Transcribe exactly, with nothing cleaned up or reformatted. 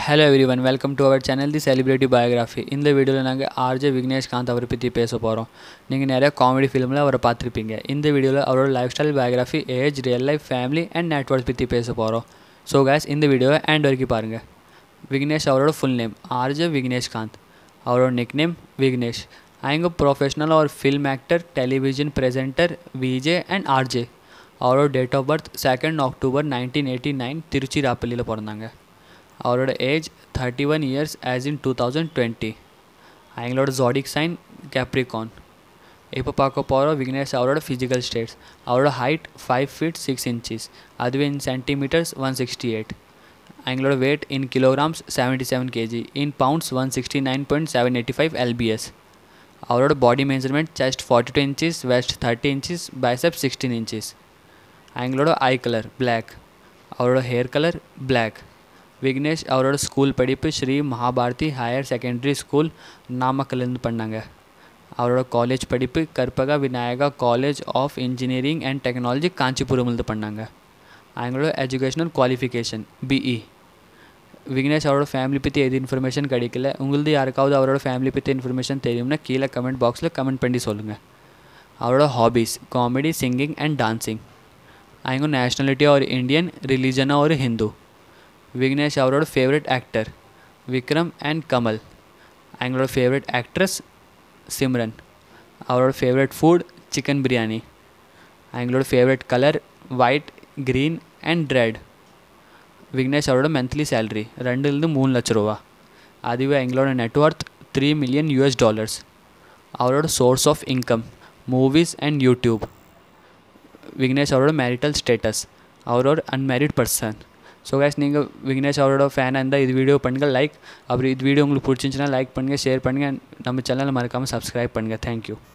Hello everyone, welcome to our channel The Celebrity Biography. இந்த வீடியோவில் நாங்கள் ஆர்ஜே விக்னேஷ் காந்த் அவரை பற்றி பேச போகிறோம். நீங்கள் நிறைய காமெடி ஃபிலிமில் அவரை பார்த்துருப்பீங்க. இந்த வீடியோவில் அவரோட lifestyle biography, age, real life, family and network பற்றி பேச போகிறோம். ஸோ கேஸ் இந்த வீடியோவை எண்ட் வரைக்கும் பாருங்கள். விக்னேஷ் அவரோட full name RJ Vignesh Kanth. அவரோட நிக் நேம் விக்னேஷ். அவங்க ப்ரொஃபஷனல் और film actor, television presenter, VJ and RJ. அவரோட date of birth second October nineteen eighty nine திருச்சிராப்பள்ளியில் பிறந்தாங்க. அவரோட age thirty one years as in two thousand twenty. அவங்களோட ஜாடிக் சைன் கேப்ரிகான். இப்போ பார்க்க போகிறோம் விக்னேஷ் அவரோட ஃபிசிக்கல் ஸ்டேட்ஸ். அவரோட height five feet six inches, அதுவே in centimetres one sixty eight. அவங்களோட weight in kilograms seventy seven KG, in pounds one sixty nine point seven eighty five LBS. அவரோட body measurement chest forty two inches, waist thirty inches, bicep sixteen inches. அவங்களோட eye colour black. அவரோட hair colour black. Vignesh அவரோட school படிப்பு Shri Mahabharathi higher secondary school நாமக்கல்லேருந்து பண்ணாங்க. அவரோட college படிப்பு Karpaga Vinayaka college of engineering and technology காஞ்சிபுரம்லேருந்து பண்ணாங்க. அவங்களோட எஜுகேஷனல் குவாலிஃபிகேஷன் பிஇ. விக்னேஷ் அவரோட ஃபேமிலி பற்றி எது இன்ஃபர்மேஷன் கிடைக்கல, உங்களது யாருக்காவது அவரோட ஃபேமிலி பற்றி இன்ஃபர்மேஷன் தெரியும்னா கீழே கமெண்ட் பாக்ஸில் கமெண்ட் பண்ணி சொல்லுங்கள். அவரோட hobbies comedy, singing and dancing. அவங்க நேஷ்னாலிட்டி और इंडियन, रिलीजन और हिंदू. விக்னேஷ் அவரோட favourite actor Vikram and Kamal. அவங்களோட ஃபேவரட் ஆக்ட்ரஸ் சிம்ரன். அவரோட ஃபேவரட் ஃபுட் சிக்கன் பிரியாணி. அவங்களோட favourite colour white, green and red. Vignesh அவரோட மந்த்லி சேலரி ரெண்டுலேருந்து மூணு லட்ச ரூபா. அதுவே அவங்களோட net worth three million US dollars. அவரோட source of income movies and YouTube. Vignesh அவரோட மேரிட்டல் ஸ்டேட்டஸ் அவர் ஒரு அன்மேரிட் பர்சன். ஸோ கேஸ் நீங்கள் விக்னேஷ் அவரோட ஃபேனாக இருந்தால் இது வீடியோ பண்ணுங்கள் லைக். அப்புறம் இது வீடியோ உங்களுக்கு பிடிச்சிருந்துச்சுன்னா லைக் பண்ணுங்கள், ஷேர் பண்ணுங்கள். நம்ம சேனலை மறக்காமல் சப்ஸ்கிரைப் பண்ணுங்கள். தேங்க்யூ.